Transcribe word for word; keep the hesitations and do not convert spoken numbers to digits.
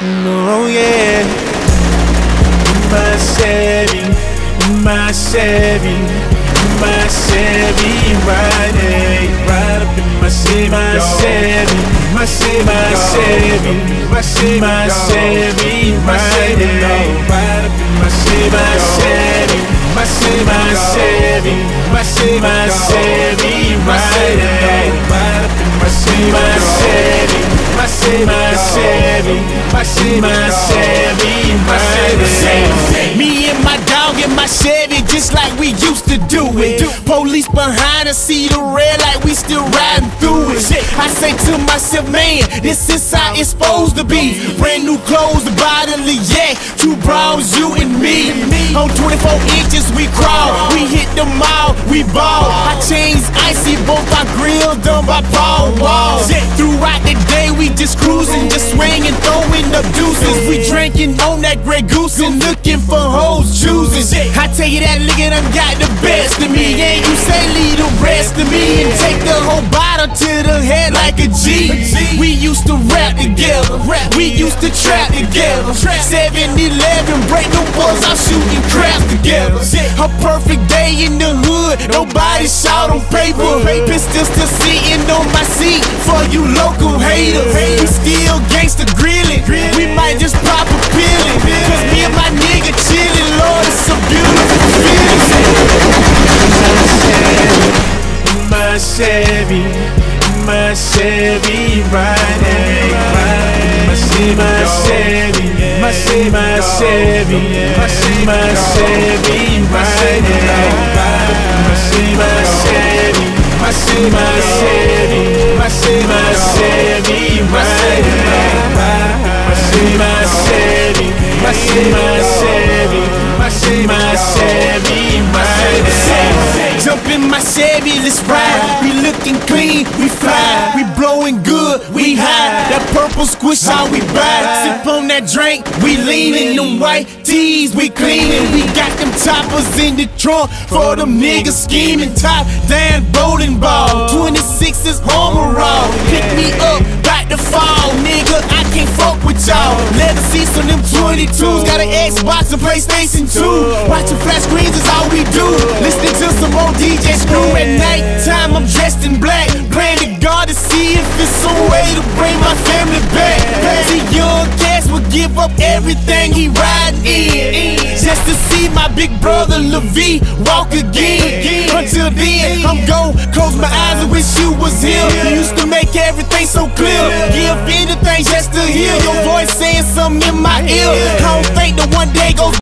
Oh yeah, my Chevy, my Chevy, my Chevy, ride, hey, ride up in my Chevy, my Chevy, my Chevy, my Chevy, my Chevy, my Chevy, ride, hey, ride up in my Chevy, my Chevy, my Chevy, my Chevy, my Chevy, my Chevy, ride, hey, ride up in my Chevy, my Chevy. My Chevy, my Chevy, my Chevy, my Chevy, my Chevy. Me and my dog in my Chevy, just like we used to do it. Police behind us, see the red light, we still riding through it. I say to myself, man, this is how it's supposed to be. Brand new clothes, the bodily, yeah. Two bros, you and me. On twenty-four inches, we crawl. We hit the mall, we ball. Our chains icy, both our grills done by Paul Wall. Throughout the day, we just cruising, just swinging, throwing up deuces. We drinking on that Grey Goose and looking for hoes choosing. I tell you that nigga done got the best of me, and you say leave the rest of me and take the whole bottle to the head like a G. We used to rap together, we used to trap together. seven eleven, break them balls out shooting craps together. A perfect day in the hood, nobody shot on paper. Pistols still sitting on my seat for you local haters. We still gangsta grillin', we might just pop a pillin', cause me and my nigga chillin', Lord, it's a beautiful feeling. My Chevy, my Chevy, ride, hey, ride. My Chevy, my Chevy, my Chevy, my Chevy, my Chevy, my Chevy, ride, hey, ride. My Chevy, my Chevy, my Chevy, my Chevy, my Chevy, my Chevy, ride, hey, ride. My Chevy, my Chevy, my Chevy, my Chevy, my Chevy, my Chevy, ride, hey. Jump in my Chevy, let's ride. We looking clean, we fly. We blowing good, we high. That purple squish, all we buy. Sip on that drink, we leanin'. Them white tees, we cleanin'. We got them toppers in the trunk for them niggas scheming. Top down bowling ball, twenty-sixes home raw. Pick me up, back to fall, nigga. I can't fuck with y'all. Leather seats on them twenty-twos. Got an Xbox and PlayStation two. Watching flash screens is all we do. Listening to some old D J Screw. At night time I'm dressed in black, praying to God to see if it's some way to bring my family back. See, young cats will give up everything he riding in, just to see my big brother LaVie walk again. Until then, I'm gon' close my eyes and wish you was here. You used to make everything so clear. Give anything just to hear your voice saying something in my ear. I don't think the one day goes